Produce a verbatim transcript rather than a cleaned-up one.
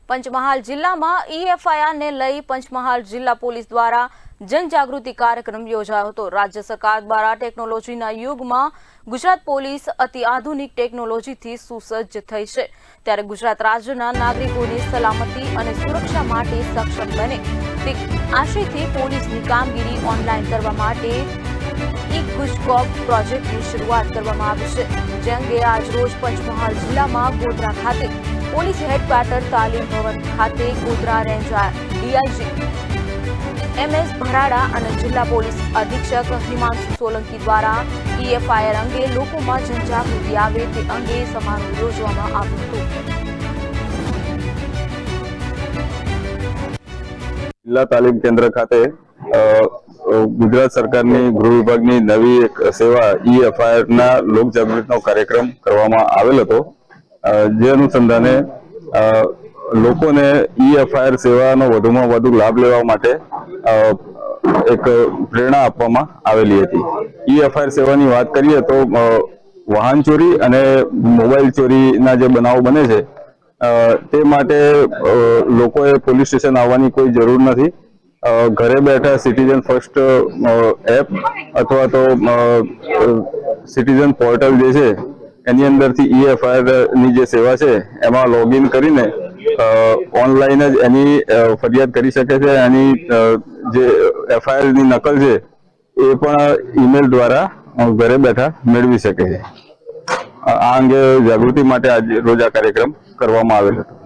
પંચમહાલ જિલ્લામાં ઈ F I R ને લઈ પંચમહાલ જિલ્લા પોલીસ દ્વારા જનજાગૃતિ કાર્યક્રમ યોજાયો હતો। રાજ્ય સરકાર દ્વારા ટેકનોલોજીના યુગમાં ગુજરાત પોલીસ અતિ આધુનિક ટેકનોલોજીથી સુસજ્જ થઈ છે, ત્યારે ગુજરાત રાજ્યના નાગરિકોની સલામતી અને સુરક્ષા માટે સક્ષમ બને તે આશયથી પોલીસની કામગીરી ઓનલાઈન કરવા માટે ઈ-ગુજકોપ પ્રોજેક્ટની શરૂઆત કરવામાં આવી છે, જે અંગે આજરોજ પંચમહાલ જિલ્લામાં ગોધરા ખાતે પોલીસ હેડક્વાર્ટર તાલીમ ભવન ખાતે Godhra range DIG M S Bharada અને જિલ્લા પોલીસ અધિક્ષક હિમાંશુ સોલંકી દ્વારા ઈ એફ આઈ આર અંગે લોકોમાં જનજાગૃતિ આવે તે અંગે સમારોહ યોજવામાં આવ્યો હતો। જિલ્લા તાલીમ કેન્દ્ર ખાતે ગુજરાત સરકારની ગૃહ વિભાગની નવી એક સેવા ઈ એફ આઈ આર ના લોક જાગૃતિનો કાર્યક્રમ કરવામાં આવેલ હતો, જે અનુસંધાને લોકોને ઈ એફ આઈ આર સેવાનો વધુમાં વધુ લાભ લેવા માટે એક પ્રેરણા આપવામાં આવેલી હતી। ઈ એફ આઈ આર સેવાની વાત કરીએ તો વાહન ચોરી અને મોબાઈલ ચોરીના જે બનાવો બને છે તે માટે લોકોએ પોલીસ સ્ટેશન આવવાની કોઈ જરૂર નથી। ઘરે બેઠા સિટીઝન ફર્સ્ટ એપ અથવા તો સિટીઝન પોર્ટલ જે છે એની અંદરથી ઈ એફ આઈ આર ની જે સેવા છે એમાં લોગિન કરીને ઓનલાઈન જ એની ફરિયાદ કરી શકે છે। એની જે એફ આઈ આર ની નકલ છે એ પણ ઈમેલ દ્વારા ઘરે બેઠા મેળવી શકે છે। આ અંગે જાગૃતિ માટે આજે રોજ આ કાર્યક્રમ કરવામાં આવેલ હતો।